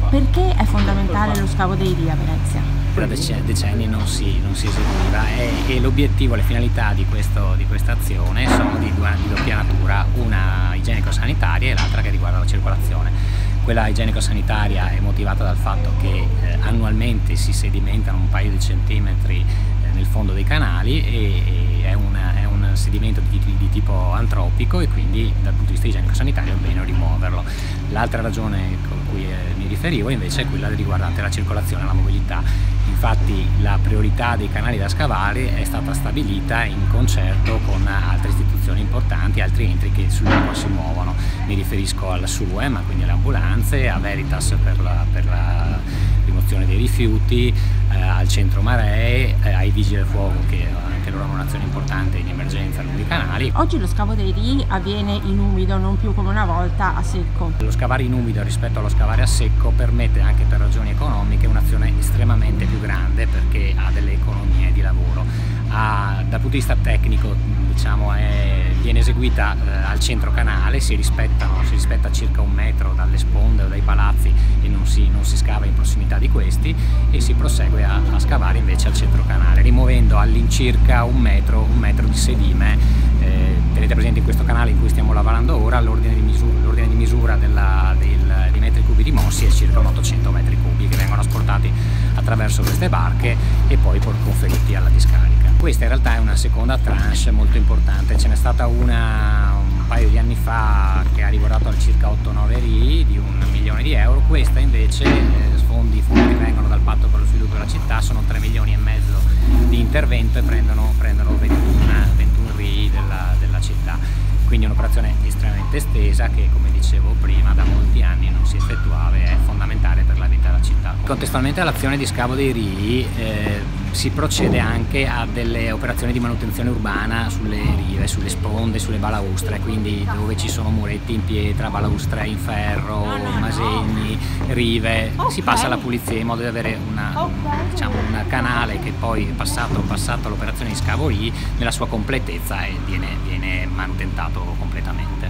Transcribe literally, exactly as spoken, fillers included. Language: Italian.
Perché è fondamentale lo scavo dei rii a Venezia? Da decenni non si, non si eseguiva e, e l'obiettivo, le finalità di, questo, di questa azione sono di, di doppia natura, una igienico-sanitaria e l'altra che riguarda la circolazione. Quella igienico-sanitaria è motivata dal fatto che eh, annualmente si sedimentano un paio di centimetri eh, nel fondo dei canali e, e è, una, è un sedimento di, di, di tipo antropico e quindi dal punto di vista igienico-sanitario è bene rimuoverlo. L'altra ragione con cui eh, mi riferivo invece è quella riguardante la circolazione e la mobilità. Infatti la priorità dei canali da scavare è stata stabilita in concerto con altre istituzioni importanti, altri enti che sul luogo si muovono. Mi riferisco alla SUEM, quindi alle ambulanze, a Veritas per la, per la rimozione dei rifiuti, eh, al centro maree, eh, ai vigili del fuoco che anche loro hanno un'azione importante in emergenza lungo i canali. Oggi lo scavo dei rii avviene in umido, non più come una volta a secco. Lo scavare in umido rispetto allo scavare a secco permette anche per ragioni economiche un'azione estremamente più grande perché ha delle economie di lavoro. Ha, dal punto di vista tecnico diciamo, è, viene eseguita eh, al centro canale, si, rispettano, si rispetta circa un metro dalle sponde o dai palazzi e non si, non si scava in prossimità di questi e si prosegue a, a scavare invece al centro canale, rimuovendo all'incirca un metro, un metro di sedime. Eh, tenete presente in questo canale in cui stiamo lavorando ora l'ordine di misura, di misura della, del, di metri cubi rimossi è circa ottocento metri cubi che vengono asportati attraverso queste barche e poi conferiti alla discarica. Questa in realtà è una seconda tranche molto importante, ce n'è stata una un paio di anni fa che ha riguardato circa otto nove rii di un milione di euro, questa invece eh, fondi, fondi che vengono dal patto per lo sviluppo della città, sono tre milioni e mezzo di intervento e prendono, prendono ventuno rii della, della città. Quindi è un'operazione estremamente estesa che, come dicevo prima, da molti anni non si effettuava e è fondamentale per la vita della città. Contestualmente all'azione di scavo dei rii eh, si procede anche a delle operazioni di manutenzione urbana sulle rive, sulle sponde, sulle balaustre, quindi dove ci sono muretti in pietra, balaustre in ferro, masegni, rive, si passa alla pulizia in modo di avere una, diciamo, un canale che poi passato, passato l'operazione di scavo lì nella sua completezza e viene, viene manutentato completamente.